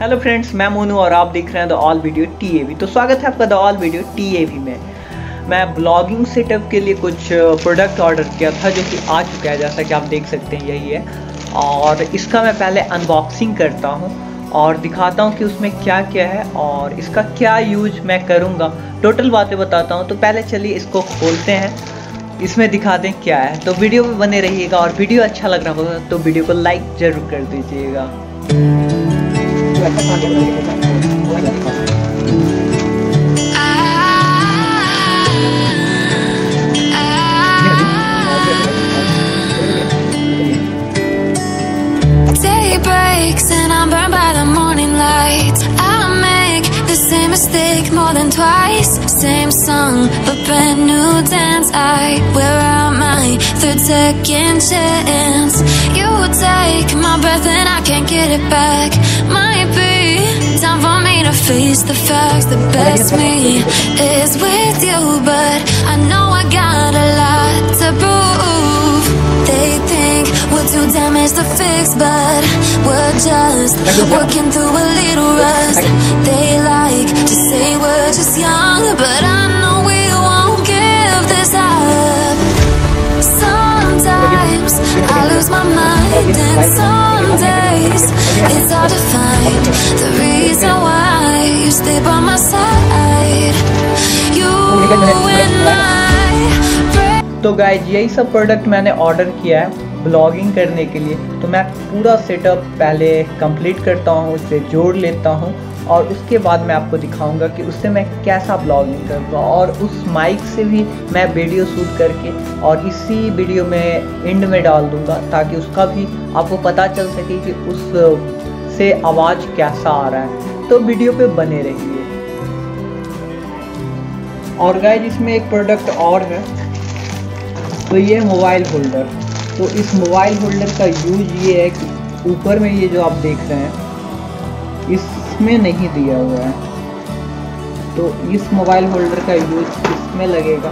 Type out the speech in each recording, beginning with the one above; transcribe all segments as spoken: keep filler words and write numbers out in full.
Hello friends, मैं मोनू और आप देख रहे हैं द ऑल वीडियो टीएवी। तो स्वागत है आपका द ऑल वीडियो टीएवी में। मैं ब्लॉगिंग सेटअप के लिए कुछ प्रोडक्ट ऑर्डर किया था जो कि आ चुका है, जैसा कि आप देख सकते हैं यही है। और इसका मैं पहले अनबॉक्सिंग करता हूँ और दिखाता हूँ कि उसमें क्या क्या है और इसका क्या यूज मैं करूँगा, टोटल बातें बताता हूँ। तो पहले चलिए इसको खोलते हैं, इसमें दिखा दें क्या है। तो वीडियो में बने रहिएगा और वीडियो अच्छा लग रहा होगा तो वीडियो को लाइक ज़रूर कर दीजिएगा। Day breaks and I'm burned by the morning light. I make the same mistake more than twice. Same song, but brand new dance. I wear out my third second chance. You take my breath and I can't get it back. Might be time for me to face the facts. The best me is with you, but I know I got a lot to prove. They think we're too damaged to fix, but we're just working through a little rust. They like to say we're just young, but I know we won't give this up. Sometimes I lose my mind, and some days it's hard to find the reason why you stay by my side. You and I. तो guys यही सब product मैंने order किया है blogging करने के लिए। तो मैं पूरा सेटअप पहले कंप्लीट करता हूँ, उसे जोड़ लेता हूँ और उसके बाद मैं आपको दिखाऊंगा कि उससे मैं कैसा ब्लॉगिंग करूँगा। और उस माइक से भी मैं वीडियो शूट करके और इसी वीडियो में एंड में डाल दूँगा ताकि उसका भी आपको पता चल सके कि उस से आवाज़ कैसा आ रहा है। तो वीडियो पे बने रहिए। और गाइज इसमें एक प्रोडक्ट और है, तो ये मोबाइल होल्डर। तो इस मोबाइल होल्डर का यूज ये है कि ऊपर में ये जो आप देख रहे हैं इसमें नहीं दिया हुआ है, तो इस मोबाइल होल्डर का यूज इसमें लगेगा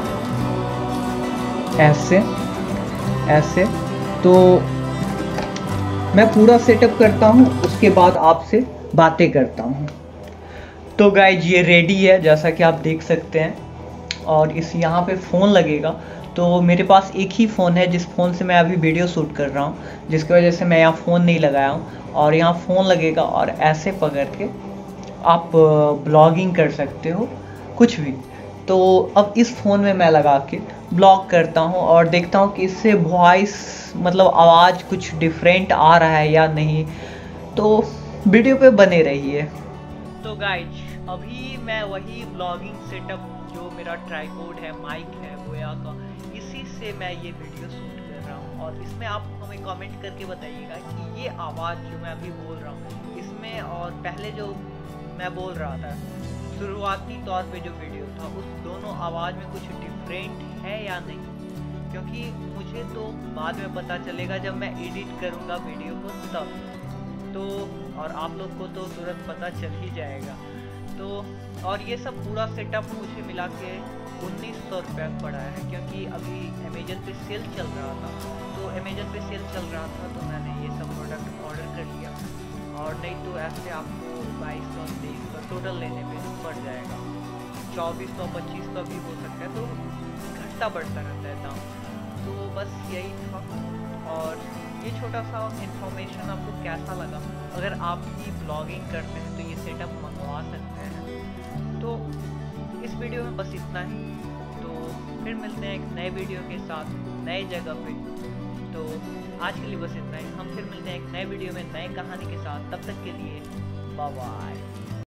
ऐसे ऐसे। तो मैं पूरा सेटअप करता हूँ, उसके बाद आपसे बातें करता हूँ। तो गाइज ये रेडी है जैसा कि आप देख सकते हैं। और इस यहाँ पे फ़ोन लगेगा। तो मेरे पास एक ही फ़ोन है जिस फ़ोन से मैं अभी वीडियो शूट कर रहा हूँ, जिसकी वजह से मैं यहाँ फ़ोन नहीं लगाया हूँ। और यहाँ फ़ोन लगेगा और ऐसे पकड़ के आप ब्लॉगिंग कर सकते हो कुछ भी। तो अब इस फ़ोन में मैं लगा के ब्लॉग करता हूँ और देखता हूँ कि इससे वॉइस मतलब आवाज़ कुछ डिफरेंट आ रहा है या नहीं। तो वीडियो पे बने रहिए। तो गाइज अभी मैं वही ब्लॉगिंग सेटअप जो मेरा ट्राइपॉड है, माइक है, बोया का, इसी से मैं ये वीडियो शूट कर रहा हूँ। और इसमें आप हमें कमेंट करके बताइएगा कि ये आवाज़ जो मैं अभी बोल रहा हूँ इसमें और पहले जो मैं बोल रहा था शुरुआती तौर पे जो वीडियो था उस दोनों आवाज़ में कुछ डिफरेंट है या नहीं, क्योंकि मुझे तो बाद में पता चलेगा जब मैं एडिट करूँगा वीडियो को तब। तो और आप लोग को तो तुरंत पता चल ही जाएगा। तो और ये सब पूरा सेटअप मुझे मिला के उन्नीस सौ रुपये पड़ा है, क्योंकि अभी अमेजन पे सेल चल रहा था। तो अमेजन पे सेल चल रहा था तो मैंने ये सब प्रोडक्ट ऑर्डर कर लिया। और नहीं तो ऐसे आपको बाईस सौ तेईस सौ टोटल लेने पे पड़ जाएगा। चौबीस सौ पच्चीस सौ भी हो सकता है, तो घटता बढ़ता रहता है दाम। तो बस यही था। और ये छोटा सा इन्फॉर्मेशन आपको कैसा लगा? अगर आप भी ब्लॉगिंग करते हैं तो ये सेटअप मंगवा सकते हैं। तो इस वीडियो में बस इतना ही। तो फिर मिलते हैं एक नए वीडियो के साथ नए जगह पे। तो आज के लिए बस इतना ही। हम फिर मिलते हैं एक नए वीडियो में नए कहानी के साथ। तब तक के लिए बाय बाय।